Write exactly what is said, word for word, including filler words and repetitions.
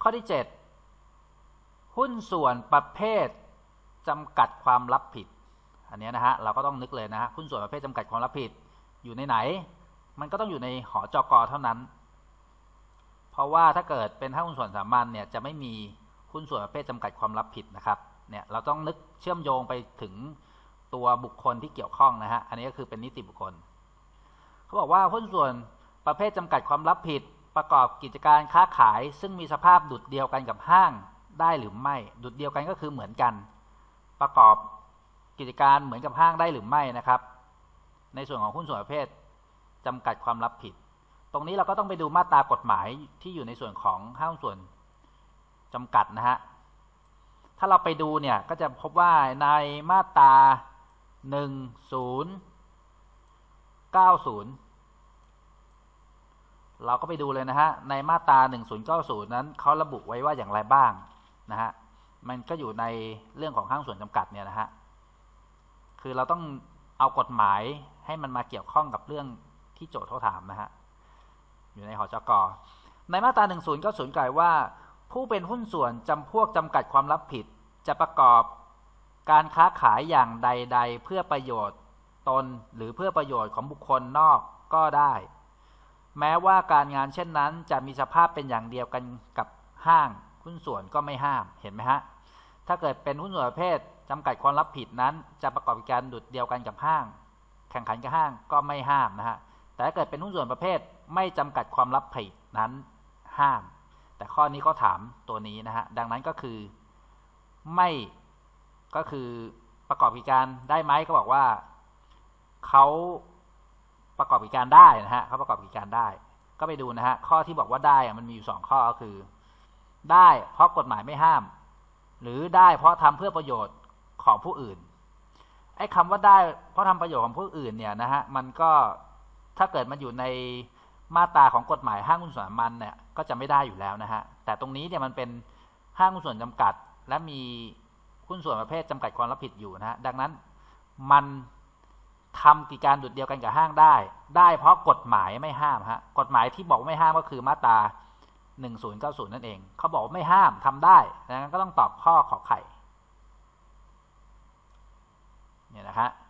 ข้อที่เจ็ดหุ้นส่วนประเภทจำกัดความรับผิดอันนี้นะฮะเราก็ต้องนึกเลยนะฮะหุ้นส่วนประเภทจำกัดความรับผิดอยู่ในไหนมันก็ต้องอยู่ในหจก.เท่านั้นเพราะว่าถ้าเกิดเป็นหุ้นส่วนสามัญเนี่ยจะไม่มีหุ้นส่วนประเภทจำกัดความรับผิดนะครับเนี่ยเราต้องนึกเชื่อมโยงไปถึงตัวบุคคลที่เกี่ยวข้องนะฮะอันนี้ก็คือเป็นนิติบุคคลเขาบอกว่าหุ้นส่วนประเภทจำกัดความรับผิดประกอบกิจการค้าขายซึ่งมีสภาพดุจเดียวกันกับห้างได้หรือไม่ดุจเดียวกันก็คือเหมือนกันประกอบกิจการเหมือนกับห้างได้หรือไม่นะครับในส่วนของหุ้นส่วนประเภทจำกัดความรับผิดตรงนี้เราก็ต้องไปดูมาตรากฎหมายที่อยู่ในส่วนของห้างส่วนจำกัดนะฮะถ้าเราไปดูเนี่ยก็จะพบว่าในมาตราหนึ่งศูนย์เก้าศูนย์เราก็ไปดูเลยนะฮะในมาตราหนึ่งศูนย์เก้าศูนย์นั้นเขาระบุไว้ว่าอย่างไรบ้างนะฮะมันก็อยู่ในเรื่องของห้างส่วนจำกัดเนี่ยนะฮะคือเราต้องเอากฎหมายให้มันมาเกี่ยวข้องกับเรื่องที่โจทย์เขาถามนะฮะอยู่ในหจก.ในมาตราหนึ่งศูนย์เก้าศูนย์กล่าวว่าผู้เป็นหุ้นส่วนจำพวกจำกัดความรับผิดจะประกอบการค้าขายอย่างใดๆเพื่อประโยชน์ตนหรือเพื่อประโยชน์ของบุคคลนอกก็ได้แม้ว่าการงานเช่นนั้นจะมีสภาพเป็นอย่างเดียวกันกับห้างหุ้นส่วนก็ไม่ห้ามเห็นไหมฮะถ้าเกิดเป็นหุ้นส่วนประเภทจำกัดความรับผิดนั้นจะประกอบการดุจเดียวกันกับห้างแข่งขันกับห้างก็ไม่ห้ามนะฮะแต่ถ้าเกิดเป็นหุ้นส่วนประเภทไม่จำกัดความรับผิดนั้นห้ามแต่ข้อนี้ก็ถามตัวนี้นะฮะดังนั้นก็คือไม่ก็คือประกอบกิจการได้ไหมก็บอกว่าเขาประกอบกิจการได้นะฮะเขาประกอบกิจการได้ก็ไปดูนะฮะข้อที่บอกว่าได้มันมีอยู่สองข้อก็คือได้เพราะกฎหมายไม่ห้ามหรือได้เพราะทำเพื่อประโยชน์ของผู้อื่นไอ้คำว่าได้เพราะทำประโยชน์ของผู้อื่นเนี่ยนะฮะมันก็ถ้าเกิดมันอยู่ในมาตราของกฎหมายห้างหุ้นส่วนสามัญเนี่ยก็จะไม่ได้อยู่แล้วนะฮะแต่ตรงนี้เนี่ยมันเป็นห้างหุ้นส่วนจำกัดและมีหุ้นส่วนประเภทจำกัดความรับผิดอยู่นะฮะดังนั้นมันทำกิจการดุจเดียวกันกับห้างได้ได้เพราะกฎหมายไม่ห้ามฮะกฎหมายที่บอกไม่ห้ามก็คือมาตราหนึ่งศูนย์เก้าศูนย์นั่นเองเขาบอกไม่ห้ามทำได้ดังนั้นก็ต้องตอบข้อขอไข่เนี่ยนะฮะ